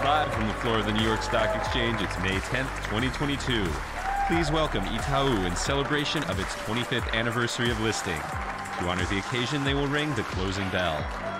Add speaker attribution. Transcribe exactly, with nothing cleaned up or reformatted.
Speaker 1: Live from the floor of the New York Stock Exchange, it's May tenth, twenty twenty-two. Please welcome Itaú in celebration of its twenty-fifth anniversary of listing. To honor the occasion, they will ring the closing bell.